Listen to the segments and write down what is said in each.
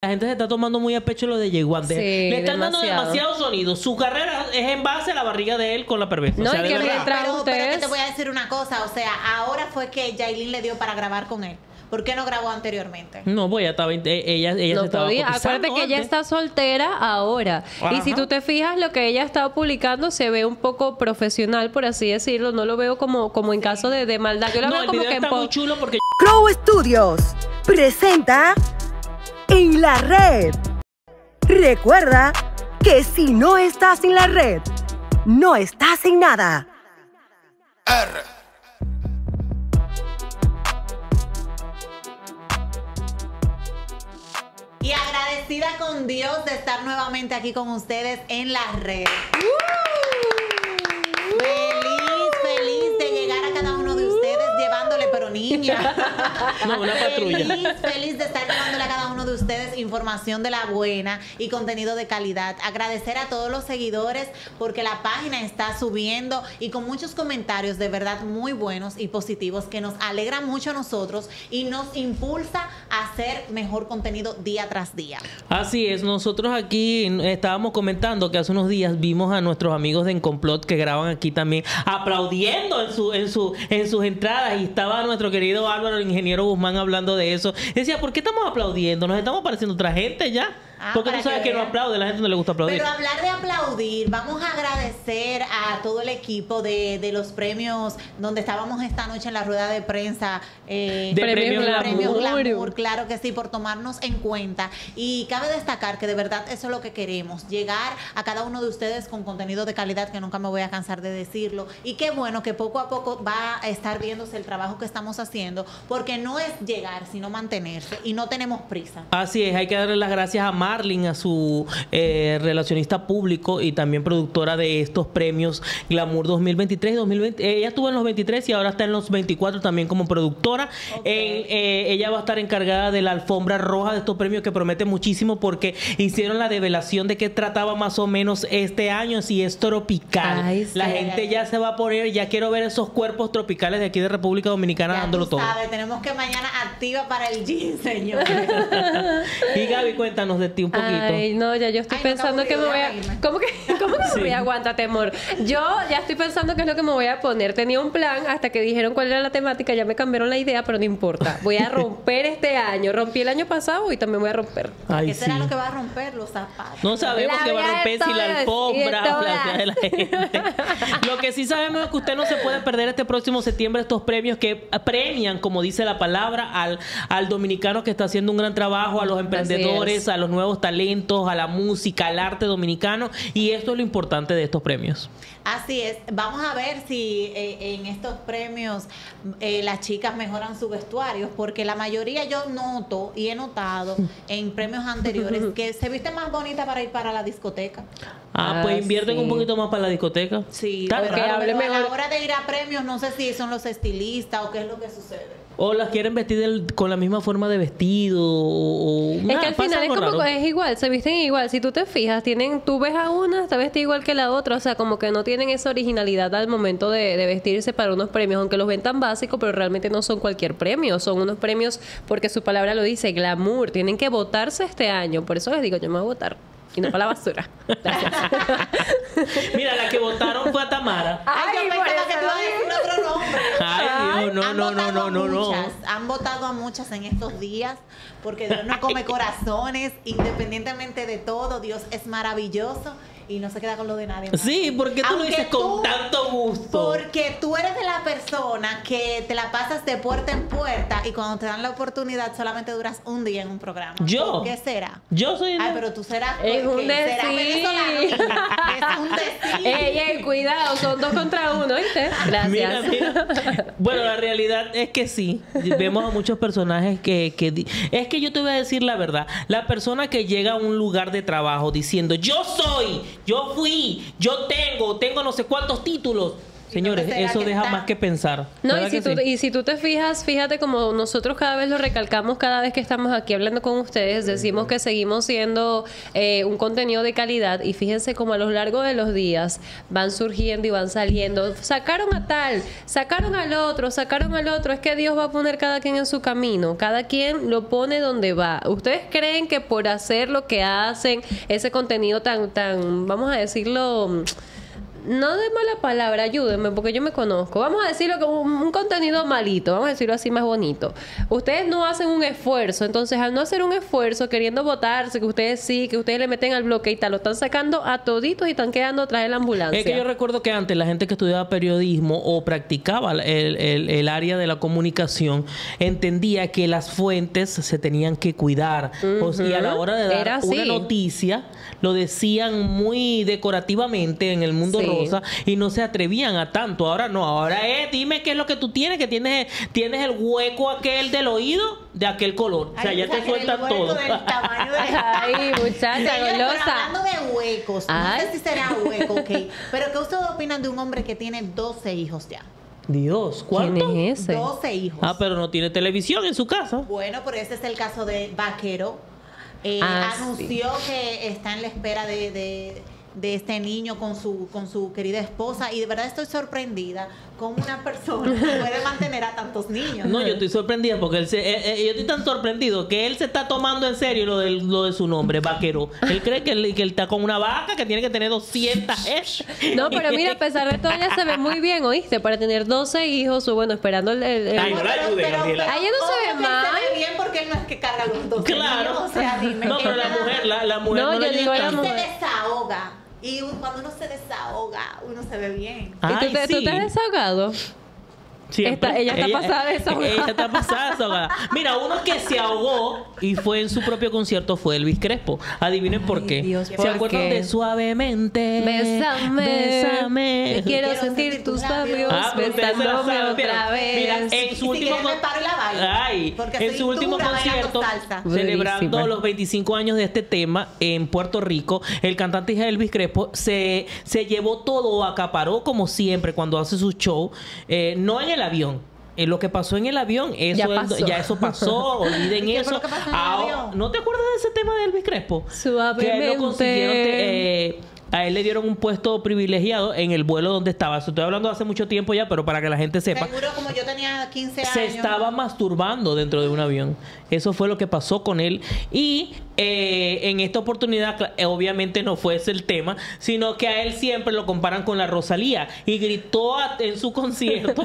gente se está tomando muy a pecho lo de Jay One. Sí, Le están dando demasiado. demasiado sonido. Su carrera es en base a la barriga de él con la perversa. No, o sea, y de que verdad. mientras Pero que ustedes... te voy a decir una cosa, o sea, ahora fue que Yailin le dio para grabar con él. ¿Por qué no grabó anteriormente? No, pues ella estaba, ella No se estaba podía. cotizando Acuérdate que ella antes. está soltera ahora. Ajá. Y si tú te fijas, lo que ella está publicando se ve un poco profesional, por así decirlo. No lo veo como en caso de maldad. Yo lo No, veo el como video que está muy chulo porque Crow Studios presenta En la Red. Recuerda que si no estás en la red, no estás en nada. Y agradecida con Dios de estar nuevamente aquí con ustedes en la red. Feliz de llegar a cada uno de ustedes llevándole, pero niña. no, una patrulla. Feliz de estar llevándole a cada uno de ustedes información de la buena y contenido de calidad. Agradecer a todos los seguidores porque la página está subiendo y con muchos comentarios de verdad muy buenos y positivos que nos alegra mucho a nosotros y nos impulsa a hacer mejor contenido día tras día. Así es, nosotros aquí estábamos comentando que hace unos días vimos a nuestros amigos de En Complot que graban aquí también aplaudiendo en sus entradas y estaba nuestro querido Álvaro, el ingeniero Guzmán, hablando de eso. Decía, ¿por qué estamos aplaudiendo? ¿Nos estamos pareciendo otra gente ya? Porque tú para sabes que no vean. aplaude, la gente no le gusta aplaudir. Pero hablar de aplaudir, vamos a agradecer a todo el equipo de los premios donde estábamos esta noche en la rueda de prensa. De Premios Glamour, claro que sí, por tomarnos en cuenta. Y cabe destacar que de verdad eso es lo que queremos, llegar a cada uno de ustedes con contenido de calidad, que nunca me voy a cansar de decirlo. Y qué bueno que poco a poco va a estar viéndose el trabajo que estamos haciendo, porque no es llegar, sino mantenerse. Y no tenemos prisa. Así es, hay que darle las gracias a Marlin, a su relacionista público y también productora de estos premios Glamour 2023 y 2020. Ella estuvo en los 23 y ahora está en los 24 también como productora. Okay. Ella va a estar encargada de la alfombra roja de estos premios que promete muchísimo porque hicieron la develación de qué trataba más o menos este año, si es tropical. Ay, sí. La gente ya se va a poner, ya quiero ver esos cuerpos tropicales de aquí de República Dominicana Ya dándolo tú todo. sabes, tenemos que mañana activa para el gym, señor. Y Gaby, cuéntanos de ti un poquito. Ay, no, ya yo estoy Ay, no, pensando que me voy a... reírme. ¿Cómo que Sí. me voy a aguantar, temor? Yo ya estoy pensando qué es lo que me voy a poner. Tenía un plan hasta que dijeron cuál era la temática, ya me cambiaron la idea, pero no importa. Voy a romper este año. Rompí el año pasado y también voy a romper. Ay, ¿Qué será sí. lo que va a romper? Los zapatos. No sabemos La qué va a vida romper, de si la todas y de alfombra, todas. la vida de la gente. Lo que sí sabemos es que usted no se puede perder este próximo septiembre estos premios que premian, como dice la palabra, al dominicano que está haciendo un gran trabajo, a los emprendedores, a los nuevos talentos, a la música, al arte dominicano. Y esto es lo importante de estos premios. Así es. Vamos a ver si en estos premios las chicas mejoran su vestuario, porque la mayoría yo noto y he notado en premios anteriores que se viste más bonita para ir para la discoteca. Pues invierten sí. un poquito más para la discoteca. Sí, Está pero, raro. hable pero a la mejor. hora de ir a premios no sé si son los estilistas o qué es lo que sucede. O las quieren vestir con la misma forma de vestido. Es que al pasa final es algo como raro. es igual, se visten igual. Si tú te fijas, tú ves a una, está vestida igual que la otra, o sea, como que no tienen esa originalidad al momento de vestirse para unos premios, aunque los ven tan básicos, pero realmente no son cualquier premio, son unos premios porque su palabra lo dice, glamour, tienen que votarse este año, por eso les digo, yo me voy a votar. Y no para la basura. Gracias. Mira, la que votaron fue a Tamara. Ay, yo por pensaba que eso te iba a decir otro nombre. Ay, Dios, Han no, votado a no. muchas, han votado a muchas en estos días, porque Dios no come corazones, independientemente de todo, Dios es maravilloso y no se queda con lo de nadie más. Sí, porque tú lo Aunque dices con tanto gusto. Porque tú eres de la persona que te la pasas de puerta en puerta y cuando te dan la oportunidad solamente duras un día en un programa. ¿Yo? ¿Por qué será? Yo soy... Ay, pero tú serás... Es un ¿serás decir. venezolano? Es un decir. Ey, cuidado, son 2 contra 1, ¿viste? Gracias. Mira. Bueno, la realidad es que sí. Vemos a muchos personajes es que yo te voy a decir la verdad. La persona que llega a un lugar de trabajo diciendo yo soy, yo fui, yo tengo no sé cuántos títulos. Señores, ¿Dónde será eso que deja está? más que pensar. No, ¿Verdad que sí? y si tú te fijas, fíjate como nosotros cada vez lo recalcamos cada vez que estamos aquí hablando con ustedes, decimos que seguimos siendo un contenido de calidad y fíjense como a lo largo de los días van surgiendo y van saliendo. Sacaron a tal, sacaron al otro. Es que Dios va a poner cada quien en su camino, cada quien lo pone donde va. ¿Ustedes creen que por hacer lo que hacen, ese contenido tan, vamos a decirlo... No de mala palabra, ayúdenme, porque yo me conozco. Vamos a decirlo como un contenido malito, vamos a decirlo así más bonito. Ustedes no hacen un esfuerzo, entonces al no hacer un esfuerzo, queriendo votarse, que ustedes le meten al bloque y tal, lo están sacando a toditos y están quedando atrás de la ambulancia. Es que yo recuerdo que antes la gente que estudiaba periodismo o practicaba el área de la comunicación entendía que las fuentes se tenían que cuidar. Y a la hora de Era dar así. una noticia, lo decían muy decorativamente en el mundo Sí. rosa y no se atrevían a tanto. Ahora no, ahora dime qué es lo que tú tienes, que tienes el hueco aquel del oído de aquel color. O sea, ya te sueltan todo. Ay, muchacha, Señores, pero golosa. hablando de huecos, Ay. no sé si será hueco, ok. Pero ¿qué ustedes opinan de un hombre que tiene 12 hijos ya? Dios, ¿cuánto? ¿Quién es ese? 12 hijos. Ah, pero no tiene televisión en su casa. Bueno, pero ese es el caso de Vaquero. Anunció que está en la espera de este niño con su querida esposa y de verdad estoy sorprendida cómo una persona puede mantener a tantos niños. No, yo estoy sorprendida porque yo estoy tan sorprendido que él se está tomando en serio lo de su nombre, Vaquero. Él cree que él está con una vaca que tiene que tener 200 No, pero mira, a pesar de todo, ella se ve muy bien, ¿oíste? Para tener 12 hijos, o bueno, esperando el Ay, no la ayude, Gabriela. Ay, ella no se ve obvio que mal. se ve bien porque él no es que carga los 12 Claro. niños, o sea, dime. No, pero él nada más la mujer No, no, yo le digo ayuda la tanto. se mujer. desahoga. Y cuando uno se desahoga, uno se ve bien. ¿Y tú te sí. has desahogado? Siempre. Ella está pasada de desahogada. Ella está pasada de desahogada. Mira, uno que se ahogó y fue en su propio concierto fue Elvis Crespo. Adivinen por qué. Dios, ¿Se ¿por acuerdan qué? de Suavemente? Bésame. Bésame. Quiero sentir tus labios pero ustedes se la besándome saben, otra vez. Mira, en su Y si último quieres me paro y la bailo. Ay, Porque en soy su último dura bailando concierto, salsa. celebrando Buenísima. los 25 años de este tema en Puerto Rico, el cantante Elvis Crespo se llevó todo, acaparó como siempre cuando hace su show, no en el avión. Lo que pasó en el avión, eso pasó, olviden ¿Y qué eso. fue lo que pasó en el avión? ¿No te acuerdas de ese tema de Elvis Crespo? Suavemente. Que lo consiguieron, a él le dieron un puesto privilegiado en el vuelo donde estaba. Estoy hablando de hace mucho tiempo ya, pero para que la gente sepa. Seguro como yo tenía 15 años. Se estaba masturbando dentro de un avión. Eso fue lo que pasó con él. Y en esta oportunidad, obviamente no fue ese el tema, sino que a él siempre lo comparan con la Rosalía. Y gritó en su concierto,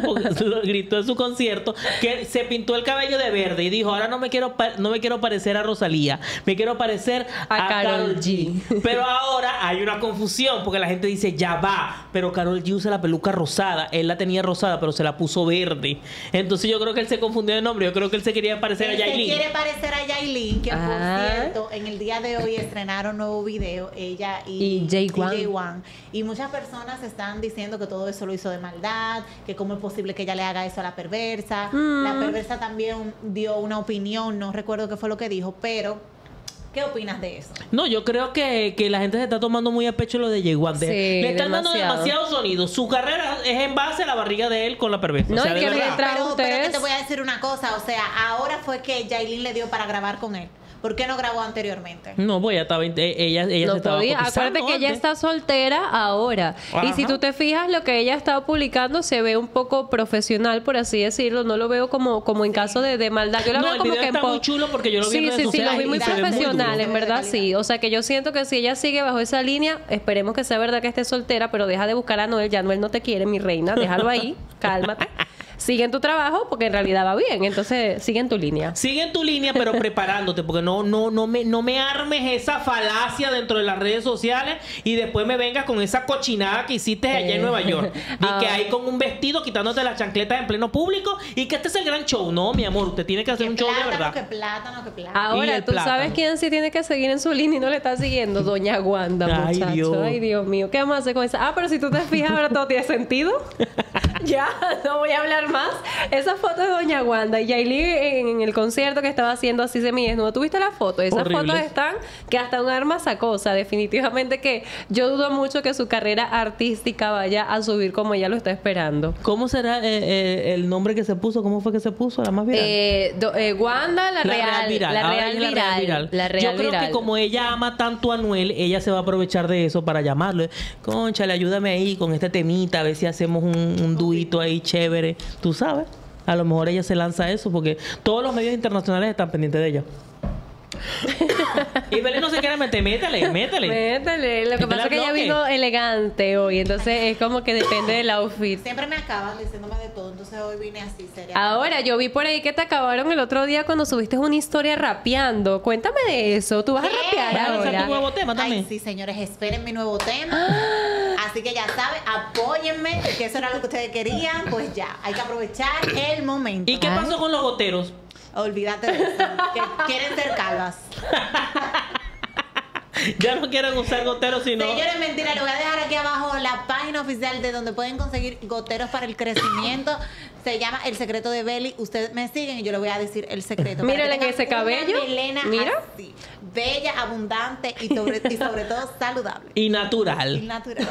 que se pintó el cabello de verde y dijo, ahora no me quiero parecer a Rosalía, me quiero parecer A Karol G. Pero ahora hay una confusión, porque la gente dice, ya va, pero Karol G usa la peluca rosada. Él la tenía rosada, pero se la puso verde. Entonces yo creo que él se confundió de nombre. Yo creo que él se quería parecer Él a se Yailin. quiere parecer a Yailin, que Ah. por cierto, en el día de hoy estrenaron nuevo video, ella Y Jay Wan. Y muchas personas están diciendo que todo eso lo hizo de maldad, que cómo es posible que ella le haga eso a la perversa. La perversa también dio una opinión, no recuerdo qué fue lo que dijo, pero ¿qué opinas de eso? No, yo creo que la gente se está tomando muy a pecho lo de Jay Wan. Sí, Le están dando demasiado. demasiado sonido. Su carrera es en base a la barriga de él con la perversa. No, o sea, y de que verdad. mientras- Pero ustedes- que te voy a decir una cosa, o sea, ahora fue que Yailin le dio para grabar con él. ¿Por qué no grabó anteriormente? No, pues ella se No estaba podía. cotizando Acuérdate que ella antes. está soltera ahora. Y si Ajá. tú te fijas, lo que ella ha estado publicando se ve un poco profesional, por así decirlo. No lo veo como en caso de maldad. Yo lo No, veo el como video que está muy chulo porque yo lo vi en Sí, redes sí, sí, lo sociales vi muy y se ve muy profesional, duro. en verdad, sí. O sea, que yo siento que si ella sigue bajo esa línea, esperemos que sea verdad que esté soltera, pero deja de buscar a Noel. Ya Noel no te quiere, mi reina. Déjalo ahí. Cálmate. Sigue en tu trabajo porque en realidad va bien. Entonces, sigue en tu línea. Sigue en tu línea, pero preparándote, porque no me armes esa falacia dentro de las redes sociales y después me vengas con esa cochinada que hiciste allá en Nueva York. Y que hay con un vestido quitándote las chancletas en pleno público y que este es el gran show. No, mi amor, usted tiene que hacer un show de verdad. Que plátano. Y Ahora, el ¿tú plátano. sabes quién sí tiene que seguir en su línea y no le está siguiendo? Doña Wanda, Ay, muchacho. Dios. Ay, Dios mío. ¿Qué vamos a hacer con esa? Ah, pero si tú te fijas, ahora todo tiene sentido. Ya, no voy a hablar más. Esa foto de Doña Wanda y Yailin en el concierto que estaba haciendo así semidesnudo. ¿Tuviste la foto? Esas Horribles. fotos están que hasta un arma sacó. O sea, definitivamente que yo dudo mucho que su carrera artística vaya a subir como ella lo está esperando. ¿Cómo será el nombre que se puso? ¿Cómo fue que se puso? La más viral. Wanda, la real viral. La Ahora real ella es viral. La real Yo creo viral. que como ella ama tanto a Anuel, ella se va a aprovechar de eso para llamarle. Cónchale, ayúdame ahí con este temita, a ver si hacemos un duito ahí chévere. ¿Tú sabes? A lo mejor ella se lanza eso porque todos los medios internacionales están pendientes de ella. Y Belén no se quiere meter, métale. Métele. Lo que pasa es que ella vino elegante hoy, entonces es como que depende del outfit. Siempre me acaban diciéndome de todo, entonces hoy vine así, seria. Ahora, yo vi por ahí que te acabaron el otro día cuando subiste una historia rapeando. Cuéntame de eso. ¿Tú vas a ¿Qué? rapear ¿Vas a lanzar tu ahora? nuevo tema también? Ay, sí, señores, esperen mi nuevo tema. Así que ya saben, apóyenme, que eso era lo que ustedes querían. Pues ya, hay que aprovechar el momento. ¿Y qué pasó con los goteros? Olvídate de eso, que quieren ser calvas. Ya no quieren usar goteros, sino... Señores, mentira, les voy a dejar aquí abajo la página oficial de donde pueden conseguir goteros para el crecimiento. Se llama El Secreto de Belly. Ustedes me siguen y yo les voy a decir el secreto. Mírenle Para que ese tengan una cabello. melena Mira. así, bella, abundante y sobre todo saludable. Y Y natural. natural.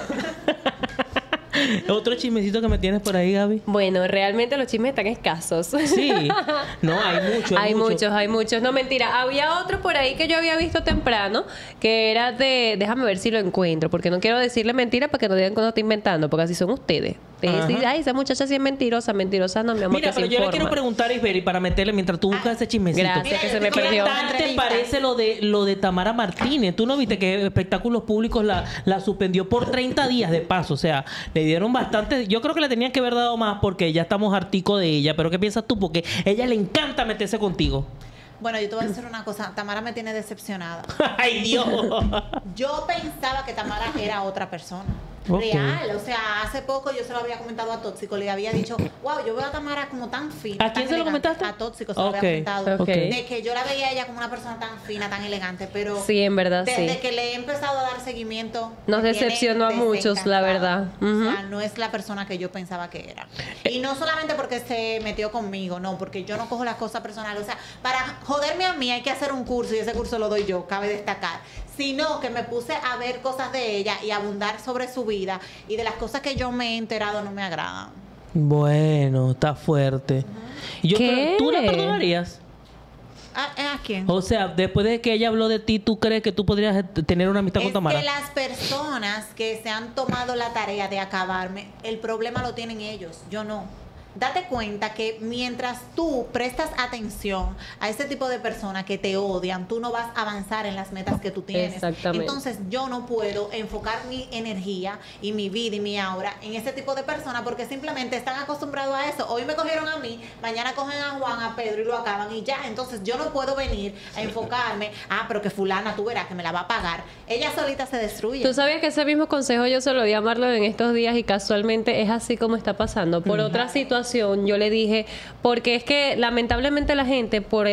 Otro chismecito que me tienes por ahí, Gaby. Bueno, realmente los chismes están escasos. Sí. No, hay mucho. Hay muchos. No, mentira. Había otro por ahí que yo había visto temprano, que era de... Déjame ver si lo encuentro, porque no quiero decirle mentira para que no digan que no estoy inventando, porque así son ustedes. Ustedes dicen, ay, esa muchacha sí es mentirosa. Mentirosa no, mi amor, Mira, que se pero yo le quiero informa. preguntar a Isberi para meterle mientras tú buscas ese chismecito. Gracias, Mira, que se yo me te quiero perdió. ¿Qué tal te entrevista. parece lo de Tamara Martínez? ¿Tú no viste que Espectáculos Públicos la suspendió por 30 días de paso? O sea, le dieron bastante... Yo creo que le tenían que haber dado más porque ya estamos harticos de ella. Pero ¿qué piensas tú? Porque a ella le encanta meterse contigo. Bueno, yo te voy a decir una cosa. Tamara me tiene decepcionada. ¡Ay, Dios! Yo pensaba que Tamara era otra persona. Ok. Real. O sea, hace poco yo se lo había comentado a Tóxico. Le había dicho, wow, yo veo a Tamara como tan fina. ¿A quién tan se lo elegante". comentaste? A Tóxico se lo Ok, había comentado. ok. De que yo la veía a ella como una persona tan fina, tan elegante. Pero Sí, en verdad, desde sí. que le he empezado a dar seguimiento... Nos me tiene decepcionó a muchos, la verdad. desencantada. O sea, no es la persona que yo pensaba que era. Y no solamente porque se metió conmigo, no, porque yo no cojo las cosas personales. O sea, para joderme a mí hay que hacer un curso y ese curso lo doy yo, cabe destacar. Sino que me puse a ver cosas de ella y abundar sobre su vida y de las cosas que yo me he enterado no me agradan. Bueno, está fuerte. Y yo ¿Qué? creo, ¿tú la perdonarías? ¿A quién? O sea, después de que ella habló de ti, ¿tú crees que tú podrías tener una amistad con Es Tamara? que las personas que se han tomado la tarea de acabarme, el problema lo tienen ellos, yo no. Date cuenta que mientras tú prestas atención a ese tipo de personas que te odian, tú no vas a avanzar en las metas que tú tienes. Exactamente. Entonces yo no puedo enfocar mi energía y mi vida y mi aura en ese tipo de personas porque simplemente están acostumbrados a eso. Hoy me cogieron a mí, mañana cogen a Juan, a Pedro y lo acaban y ya. Entonces yo no puedo venir a enfocarme, pero que fulana tú verás que me la va a pagar. Ella solita se destruye. Tú sabías que ese mismo consejo yo se lo di a Marlon en estos días y casualmente es así como está pasando. Por otra situación, yo le dije, porque es que lamentablemente la gente por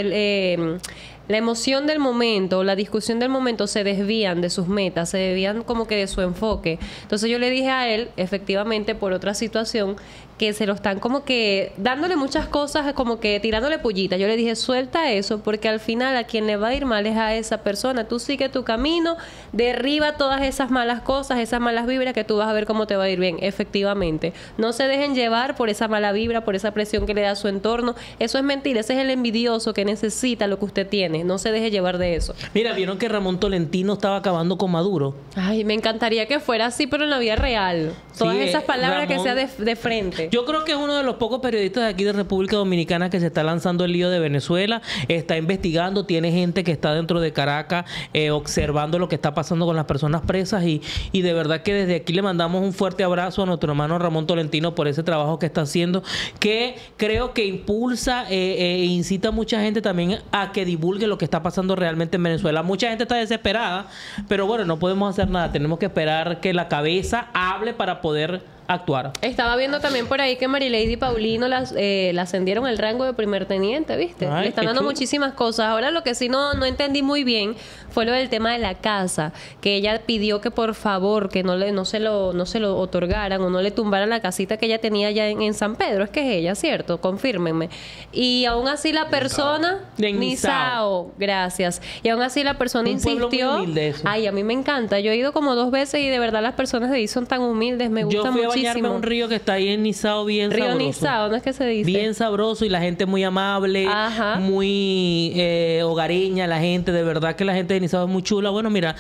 la emoción del momento, la discusión del momento se desvían de sus metas, se desvían como que de su enfoque. Entonces yo le dije a él, efectivamente por otra situación, que se lo están como que dándole muchas cosas, como que tirándole pullitas. Yo le dije, suelta eso, porque al final a quien le va a ir mal es a esa persona. Tú sigue tu camino, derriba todas esas malas cosas, esas malas vibras, que tú vas a ver cómo te va a ir bien, efectivamente. No se dejen llevar por esa mala vibra, por esa presión que le da su entorno. Eso es mentira, ese es el envidioso que necesita lo que usted tiene. No se deje llevar de eso. Mira, ¿vieron que Ramón Tolentino estaba acabando con Maduro? Ay, me encantaría que fuera así, pero en la vida real. Todas Sí, esas palabras Ramón- que sea de frente. Yo creo que es uno de los pocos periodistas de aquí de República Dominicana que se está lanzando el lío de Venezuela, está investigando, tiene gente que está dentro de Caracas observando lo que está pasando con las personas presas y de verdad que desde aquí le mandamos un fuerte abrazo a nuestro hermano Ramón Tolentino por ese trabajo que está haciendo, que creo que impulsa e incita a mucha gente también a que divulgue lo que está pasando realmente en Venezuela. Mucha gente está desesperada, pero bueno, no podemos hacer nada, tenemos que esperar que la cabeza hable para poder actuara. Estaba viendo también por ahí que Marilady Paulino la ascendieron al rango de primer teniente, ¿viste? Ay, Le están qué dando chulo. muchísimas cosas. Ahora lo que sí no entendí muy bien fue lo del tema de la casa, que ella pidió que por favor que no se lo otorgaran o no le tumbaran la casita que ella tenía allá en San Pedro. Es que es ella, ¿cierto? Confírmenme. Y aún así la persona... En Nizao. Gracias. Y aún así la persona Un pueblo muy insistió... humilde eso. Ay, a mí me encanta. Yo he ido como 2 veces y de verdad las personas de ahí son tan humildes. Me Yo gusta fui a muchísimo. bañarme a un río que está ahí en Nizao, bien Río sabroso. Nizao, ¿no es que se dice? Bien sabroso y la gente muy amable, Ajá. muy hogareña, la gente, de verdad que la gente de Nizao es muy chula. Bueno, mira,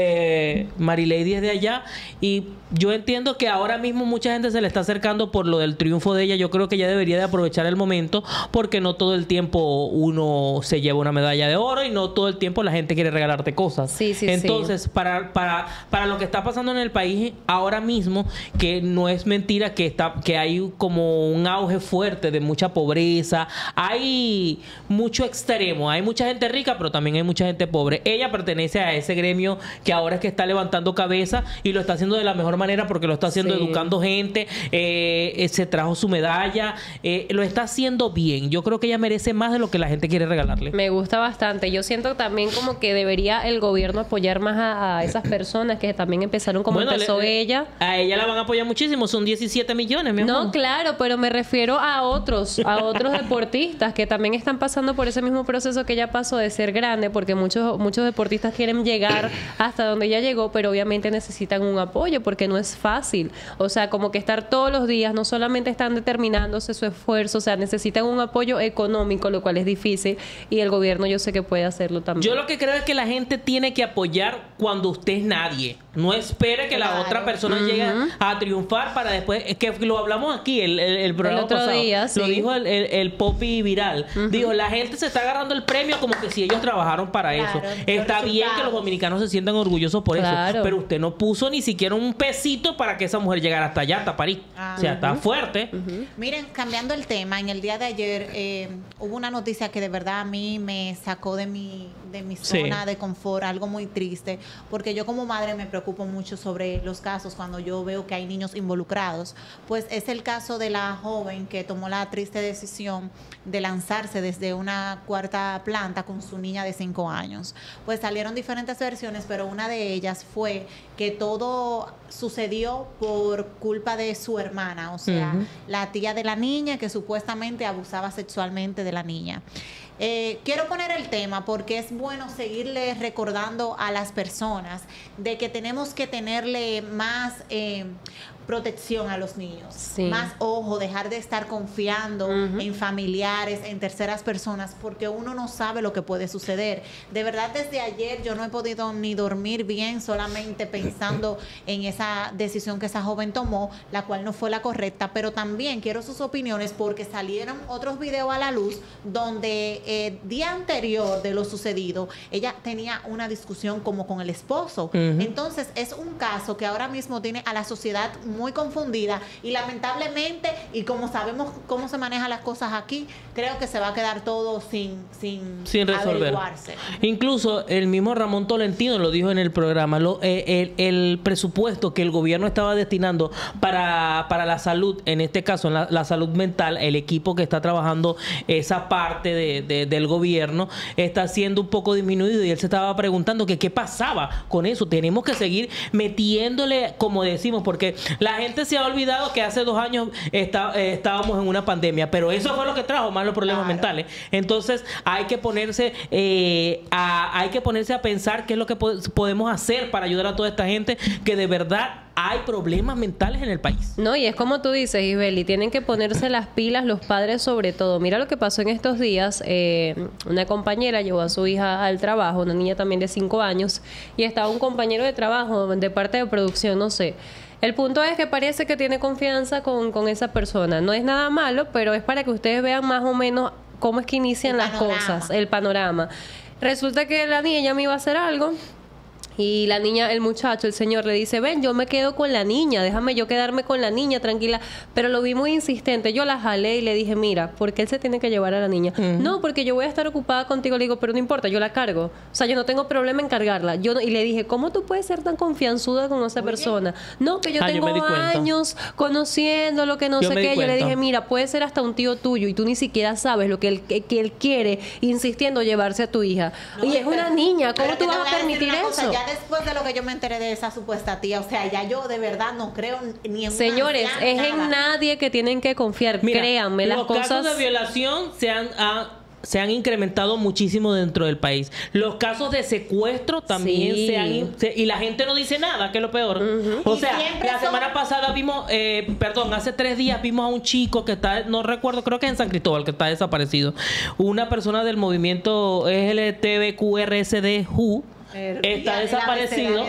Marilady es de allá y yo entiendo que ahora mismo mucha gente se le está acercando por lo del triunfo de ella. Yo creo que ella debería de aprovechar el momento porque no todo el tiempo uno se lleva una medalla de oro y no todo el tiempo la gente quiere regalarte cosas. Sí, sí, Entonces, para lo que está pasando en el país ahora mismo, que no es mentira que hay como un auge fuerte de mucha pobreza, hay mucho extremo, hay mucha gente rica, pero también hay mucha gente pobre. Ella pertenece a ese gremio que ahora es que está levantando cabeza y lo está haciendo de la mejor manera porque lo está haciendo Sí. educando gente, se trajo su medalla, lo está haciendo bien. Yo creo que ella merece más de lo que la gente quiere regalarle. Me gusta bastante. Yo siento también como que debería el gobierno apoyar más a esas personas que también empezaron como Bueno, empezó ella. A ella la van a apoyar muchísimo, son 17 millones, mi amor. No, claro, pero me refiero a otros deportistas que también están pasando por ese mismo proceso que ella pasó de ser grande, porque muchos deportistas quieren llegar hasta donde ella llegó, pero obviamente necesitan un apoyo porque no es fácil. O sea, como que estar todos los días, no solamente están determinándose su esfuerzo, o sea, necesitan un apoyo económico, lo cual es difícil, y el gobierno yo sé que puede hacerlo también. Yo lo que creo es que la gente tiene que apoyar cuando usted es nadie. No espere que la Claro. otra persona llegue a triunfar para después... Es que lo hablamos aquí el programa El otro pasado. día, sí. Lo dijo el Popi Viral. Dijo, la gente se está agarrando el premio como que si ellos trabajaron para Claro, eso. los Está bien que los resultados. dominicanos se sientan orgullosos por Claro. eso. Pero usted no puso ni siquiera un pesito para que esa mujer llegara hasta allá, hasta París. O sea, está fuerte. Miren, cambiando el tema, en el día de ayer hubo una noticia que de verdad a mí me sacó de mi Sí. zona de confort, algo muy triste, porque yo como madre me preocupo mucho sobre los casos cuando yo veo que hay niños involucrados. Pues es el caso de la joven que tomó la triste decisión de lanzarse desde una 4ª planta con su niña de 5 años. Pues salieron diferentes versiones, pero una de ellas fue que todo sucedió por culpa de su hermana, o sea, la tía de la niña que supuestamente abusaba sexualmente de la niña. Quiero poner el tema porque es bueno seguirle recordando a las personas de que tenemos que tenerle más protección a los niños, Sí. más ojo, dejar de estar confiando en familiares, en terceras personas, porque uno no sabe lo que puede suceder. De verdad, desde ayer yo no he podido ni dormir bien solamente pensando en esa decisión que esa joven tomó, la cual no fue la correcta, pero también quiero sus opiniones porque salieron otros videos a la luz donde día anterior de lo sucedido, ella tenía una discusión como con el esposo. Entonces, es un caso que ahora mismo tiene a la sociedad muy confundida y lamentablemente, y como sabemos cómo se manejan las cosas aquí, creo que se va a quedar todo sin resolver. averiguarse. Incluso el mismo Ramón Tolentino lo dijo en el programa, el presupuesto que el gobierno estaba destinando para la salud, en este caso la salud mental, el equipo que está trabajando esa parte del gobierno está siendo un poco disminuido y él se estaba preguntando que qué pasaba con eso. Tenemos que seguir metiéndole, como decimos, porque la gente se ha olvidado que hace 2 años estábamos en una pandemia, pero eso fue lo que trajo más los problemas mentales. Entonces hay que ponerse a pensar qué es lo que podemos hacer para ayudar a toda esta gente que de verdad hay problemas mentales en el país. No, y es como tú dices, Isbeli, tienen que ponerse las pilas los padres sobre todo. Mira lo que pasó en estos días. Una compañera llevó a su hija al trabajo, una niña también de 5 años, y estaba un compañero de trabajo de parte de producción, no sé. El punto es que parece que tiene confianza con esa persona. No es nada malo, pero es para que ustedes vean más o menos cómo es que inician El las panorama. cosas, el panorama. Resulta que la niña me iba a hacer algo Y la niña, el muchacho, el señor le dice, ven, yo me quedo con la niña, déjame yo quedarme con la niña, tranquila. Pero lo vi muy insistente. Yo la jalé y le dije, mira, ¿por qué él se tiene que llevar a la niña? No, porque yo voy a estar ocupada contigo. Le digo, pero no importa, yo la cargo. O sea, yo no tengo problema en cargarla. Y le dije, ¿cómo tú puedes ser tan confianzuda con esa persona? No, que yo me tengo di cuenta. años conociendo lo que no Yo sé me di qué. Yo le cuenta. dije, mira, puede ser hasta un tío tuyo y tú ni siquiera sabes lo que él quiere, insistiendo llevarse a tu hija. No, y es pero- una niña, ¿cómo pero tú que te vas voy a decir permitir una cosa, eso? ya después de lo que yo me enteré de esa supuesta tía, o sea, ya yo de verdad no creo ni en una Señores, anciana, es en nada. nadie que tienen que confiar. Mira, Créanme, las los cosas... casos de violación se han incrementado muchísimo dentro del país. Los casos de secuestro también Sí. y la gente no dice nada, que es lo peor. O Y sea, siempre la son- semana pasada vimos, hace 3 días vimos a un chico que está, no recuerdo, creo que es en San Cristóbal, que está desaparecido. Una persona del movimiento LGTBQRSDU está desaparecido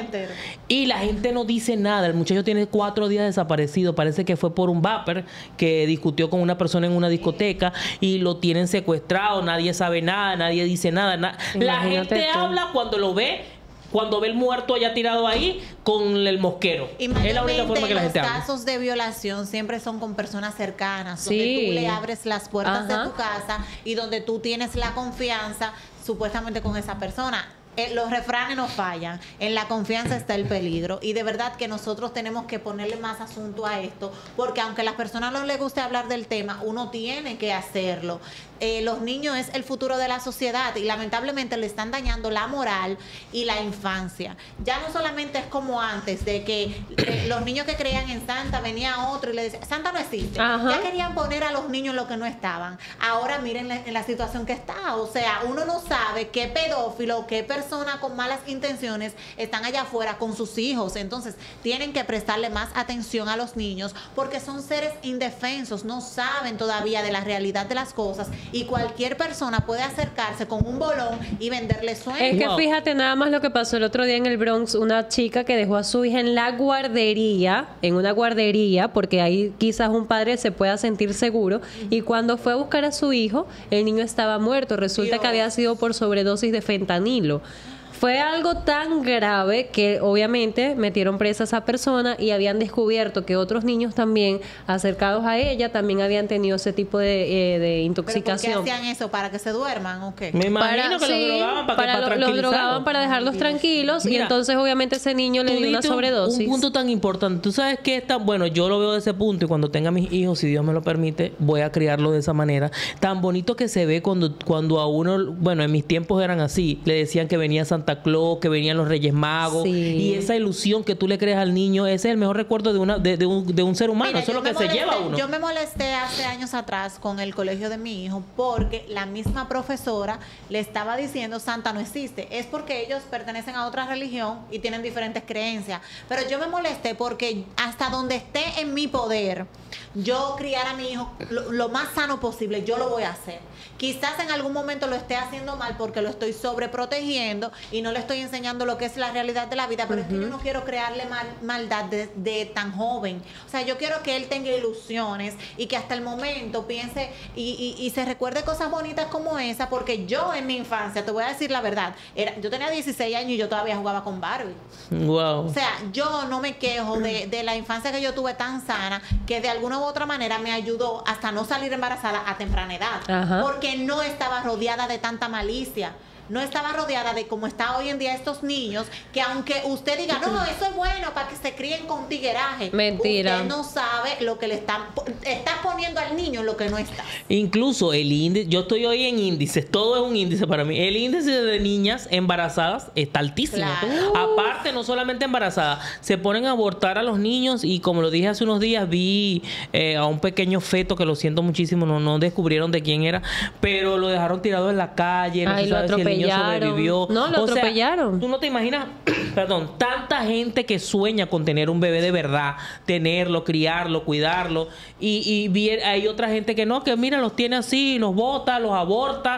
y la gente no dice nada. El muchacho tiene 4 días desaparecido. Parece que fue por un vapor que discutió con una persona en una discoteca y lo tienen secuestrado. Nadie sabe nada, nadie dice nada. La Imagínate gente tú. habla cuando lo ve, cuando ve el muerto allá tirado ahí con el mosquero. Y Es la única forma que la gente los habla. casos de violación siempre son con personas cercanas, Sí. donde tú le abres las puertas Ajá. de tu casa y donde tú tienes la confianza supuestamente con esa persona. Los refranes no fallan, en la confianza está el peligro y de verdad que nosotros tenemos que ponerle más asunto a esto porque aunque a las personas no les guste hablar del tema, uno tiene que hacerlo. Los niños es el futuro de la sociedad y lamentablemente le están dañando la moral y la infancia. Ya no solamente es como antes de que los niños que creían en Santa venía otro y le decía, Santa no existe. Ajá. Ya querían poner a los niños lo que no estaban. Ahora miren en la situación que está. O sea, uno no sabe qué pedófilo, qué persona con malas intenciones están allá afuera con sus hijos. Entonces, tienen que prestarle más atención a los niños porque son seres indefensos, no saben todavía de la realidad de las cosas y cualquier persona puede acercarse con un bolón y venderle sueños. Es que Wow. fíjate nada más lo que pasó el otro día en el Bronx, una chica que dejó a su hija en la guardería, en una guardería, porque ahí quizás un padre se pueda sentir seguro, y cuando fue a buscar a su hijo, el niño estaba muerto. Resulta Dios. que había sido por sobredosis de fentanilo. Fue algo tan grave que obviamente metieron presa a esa persona y habían descubierto que otros niños también acercados a ella también habían tenido ese tipo de ¿Pero por qué intoxicación. hacían eso? ¿Para que se duerman o qué? Me imagino que sí, los drogaban para los tranquilizarlos. drogaban para dejarlos tranquilos y Mira, entonces obviamente ese niño le Tú dio una diste sobredosis. un punto tan importante. Tú sabes que está, bueno, yo lo veo de ese punto y cuando tenga mis hijos, si Dios me lo permite, voy a criarlo de esa manera. Tan bonito que se ve cuando a uno, bueno, en mis tiempos eran así, le decían que venía Santa Claus, que venían los Reyes Magos Sí. y esa ilusión que tú le creas al niño, ese es el mejor recuerdo de un ser humano. Mira, Eso es yo lo que me se molesté- lleva a uno. Yo me molesté hace años atrás con el colegio de mi hijo porque la misma profesora le estaba diciendo Santa no existe. Es porque ellos pertenecen a otra religión y tienen diferentes creencias. Pero yo me molesté porque hasta donde esté en mi poder, yo criar a mi hijo lo más sano posible, yo lo voy a hacer. Quizás en algún momento lo esté haciendo mal porque lo estoy sobreprotegiendo y no le estoy enseñando lo que es la realidad de la vida, pero es que yo no quiero crearle maldad de tan joven. O sea, yo quiero que él tenga ilusiones y que hasta el momento piense y se recuerde cosas bonitas como esa, porque yo en mi infancia, te voy a decir la verdad, yo tenía 16 años y yo todavía jugaba con Barbie. Wow. O sea, yo no me quejo de la infancia que yo tuve tan sana que de alguna u otra manera me ayudó hasta no salir embarazada a temprana edad. Ajá. Porque no estaba rodeada de tanta malicia. No estaba rodeada de como está hoy en día estos niños, que aunque usted diga, no, eso es bueno para que se críen con tigueraje. Mentira. Usted no sabe lo que le están poniendo al niño lo que no está. Incluso el índice, yo estoy hoy en índices, todo es un índice para mí. El índice de niñas embarazadas está altísimo. Claro. Aparte, no solamente embarazadas, se ponen a abortar a los niños y como lo dije hace unos días, vi a un pequeño feto que lo siento muchísimo, no descubrieron de quién era, pero lo dejaron tirado en la calle, no Ay, se lo sabe si el niño atropellaron. sobrevivió. No, lo O sea, atropellaron. tú no te imaginas, perdón, tanta gente que sueña con tener un bebé de verdad, tenerlo, criarlo, cuidarlo, y hay otra gente que no, que mira, los tiene así, los bota, los aborta.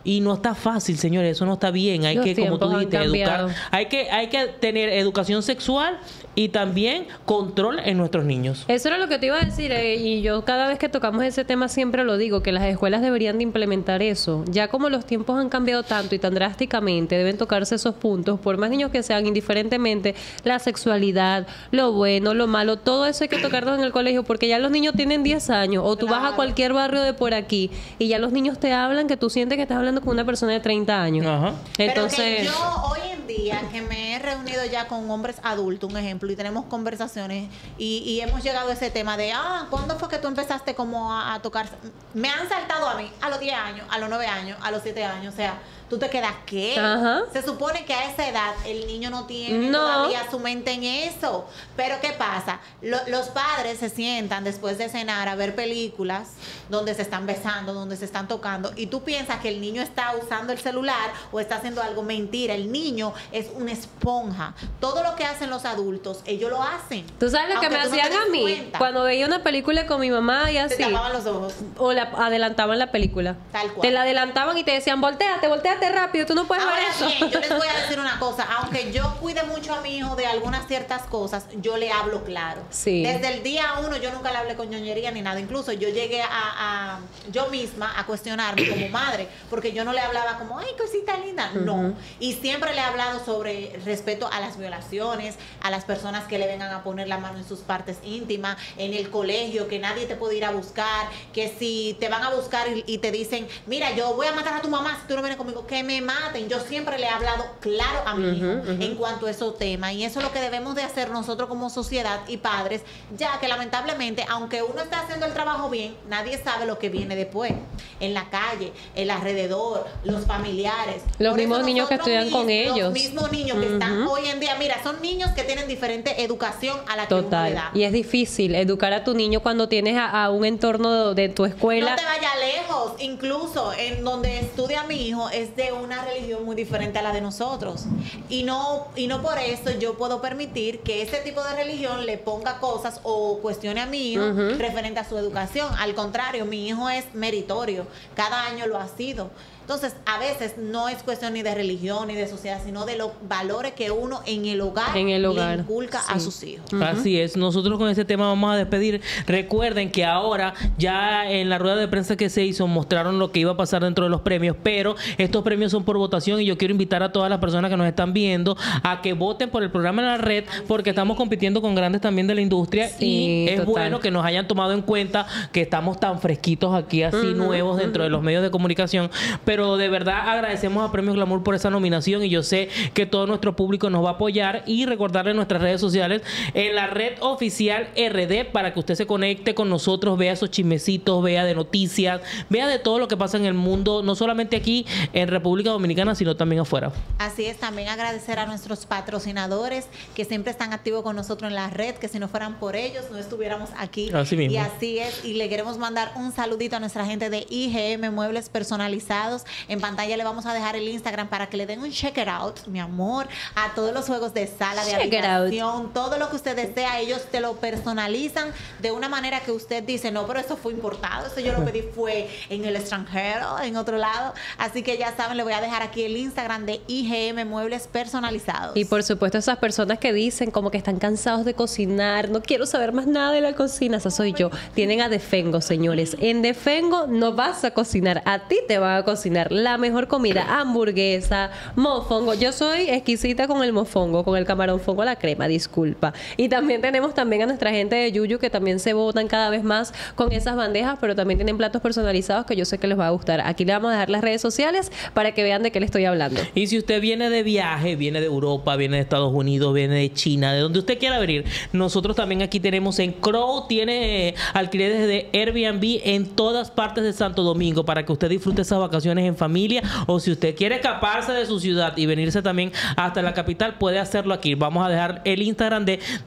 Y no está fácil, señores, eso no está bien. Hay Los que, como tú tiempos han dijiste, educar. cambiado. Hay que tener educación sexual y también control en nuestros niños. Eso era lo que te iba a decir, y yo cada vez que tocamos ese tema siempre lo digo, que las escuelas deberían de implementar eso. Ya como los tiempos han cambiado tanto y tan drásticamente, deben tocarse esos puntos, por más niños que sean, indiferentemente, la sexualidad, lo bueno, lo malo, todo eso hay que tocarlo en el colegio, porque ya los niños tienen 10 años, o tú vas a cualquier barrio de por aquí, y ya los niños te hablan que tú sientes que estás hablando con una persona de 30 años. Ajá. Entonces... Pero que yo hoy en día, que me he reunido ya con hombres adultos, un ejemplo, y tenemos conversaciones y hemos llegado a ese tema de, ¿cuándo fue que tú empezaste como a tocar? Me han saltado a mí a los 10 años, a los 9 años, a los 7 años, o sea, ¿tú te quedas qué? Ajá. Se supone que a esa edad el niño no tiene todavía su mente en eso. Pero ¿qué pasa? Los padres se sientan después de cenar a ver películas donde se están besando, donde se están tocando, y tú piensas que el niño está usando el celular o está haciendo algo. Mentira, el niño es una esponja. Todo lo que hacen los adultos, ellos lo hacen. ¿Tú sabes lo que me Aunque tú no hacían te des a mí? cuenta. Cuando veía una película con mi mamá y así. Te tapaban los ojos. O la adelantaban la película. Tal cual. Te la adelantaban y te decían, volteate rápido, tú no puedes Ahora ver eso. bien, yo les voy a decir una cosa. Aunque yo cuide mucho a mi hijo de algunas ciertas cosas, yo le hablo claro. Sí. Desde el día 1 yo nunca le hablé con ñoñería ni nada. Incluso yo llegué a yo misma a cuestionarme como madre, porque yo no le hablaba como, ay, cosita linda. No. Y siempre le he hablado sobre respeto a las violaciones, a las personas que le vengan a poner la mano en sus partes íntimas, en el colegio, que nadie te puede ir a buscar, que si te van a buscar y te dicen, mira, yo voy a matar a tu mamá si tú no vienes conmigo, que me maten. Yo siempre le he hablado claro a mi hijo en cuanto a esos temas, y eso es lo que debemos de hacer nosotros como sociedad y padres, ya que lamentablemente, aunque uno está haciendo el trabajo bien, nadie sabe lo que viene después, en la calle, el alrededor, los familiares. Los Por eso mismos niños que nosotros estudian con ellos. Los mismos niños que están hoy en día, mira, son niños que tienen diferente educación a la que uno le Total. da. Y es difícil educar a tu niño cuando tienes a un entorno de tu escuela. No te vayas lejos, incluso en donde estudia mi hijo es de una religión muy diferente a la de nosotros. Y no por eso yo puedo permitir que ese tipo de religión le ponga cosas o cuestione a mi hijo referente a su educación. Al contrario, mi hijo es meritorio, cada año lo ha sido. Entonces, a veces no es cuestión ni de religión ni de sociedad, sino de los valores que uno en el hogar le inculca a sus hijos. Así es. Nosotros con este tema vamos a despedir. Recuerden que ahora ya en la rueda de prensa que se hizo mostraron lo que iba a pasar dentro de los premios, pero estos premios son por votación y yo quiero invitar a todas las personas que nos están viendo a que voten por el programa en la red, porque estamos compitiendo con grandes también de la industria y es bueno que nos hayan tomado en cuenta que estamos tan fresquitos aquí, así nuevos dentro de los medios de comunicación. Pero de verdad agradecemos a Premios Glamour por esa nominación y yo sé que todo nuestro público nos va a apoyar, y recordarle nuestras redes sociales en la red oficial RD para que usted se conecte con nosotros, vea esos chismecitos, vea de noticias, vea de todo lo que pasa en el mundo, no solamente aquí en República Dominicana, sino también afuera. Así es, también agradecer a nuestros patrocinadores que siempre están activos con nosotros en la red, que si no fueran por ellos no estuviéramos aquí. Así mismo. Y así es, y le queremos mandar un saludito a nuestra gente de IGM Muebles Personalizados. En pantalla le vamos a dejar el Instagram para que le den un check it out, mi amor, a todos los juegos de sala, de habitación, todo lo que usted desea, ellos te lo personalizan de una manera que usted dice, no, pero eso fue importado, eso yo lo pedí fue en el extranjero, en otro lado. Así que ya saben, le voy a dejar aquí el Instagram de IGM Muebles Personalizados. Y por supuesto esas personas que dicen como que están cansados de cocinar, no quiero saber más nada de la cocina, esa soy yo. Tienen a Defengo, señores. En Defengo no vas a cocinar, a ti te van a cocinar la mejor comida, hamburguesa, mofongo. Yo soy exquisita con el mofongo, con el camarón fongo a la crema, disculpa. Y también tenemos también a nuestra gente de Yuyu que también se botan cada vez más con esas bandejas, pero también tienen platos personalizados que yo sé que les va a gustar. Aquí le vamos a dejar las redes sociales para que vean de qué le estoy hablando. Y si usted viene de viaje, viene de Europa, viene de Estados Unidos, viene de China, de donde usted quiera venir, nosotros también aquí tenemos en Crow, tiene alquileres de Airbnb en todas partes de Santo Domingo para que usted disfrute esas vacaciones en familia, o si usted quiere escaparse de su ciudad y venirse también hasta la capital, puede hacerlo aquí. Vamos a dejar el Instagram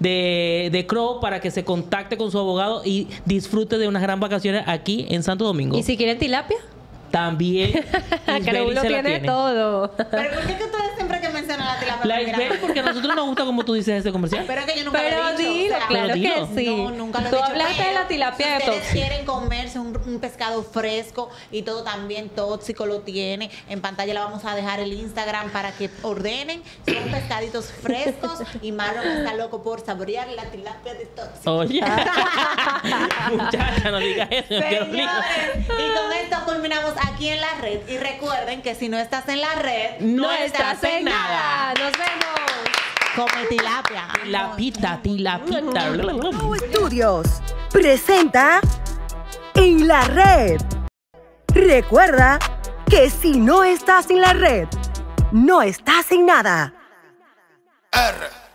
de Crow para que se contacte con su abogado y disfrute de unas gran vacaciones aquí en Santo Domingo. ¿Y si quieren tilapia? También Crow lo tiene todo. Pero ¿por qué que ustedes siempre que mencionan la tilapia. La Mira, ¿ves? Porque a nosotros nos gusta como tú dices ese comercial. Pero es que yo nunca Pero lo he dicho. dilo, o sea, claro pero dilo. que sí. No, nunca lo he Tú dicho. hablaste de pero la tilapia si de ustedes tóxico. quieren comerse un pescado fresco y todo también tóxico lo tiene, en pantalla le vamos a dejar el Instagram para que ordenen. Son pescaditos frescos y Marlon está loco por saborear la tilapia de tóxico. Oye. Muchacha, no digas eso. Dios mío. Señores, y con esto culminamos aquí en la red. Y recuerden que si no estás en la red, No estás en nada. Nos vemos. come tilapia. Tilapita. Estudios presenta En la Red. Recuerda que si no estás en la red, no estás en nada. R.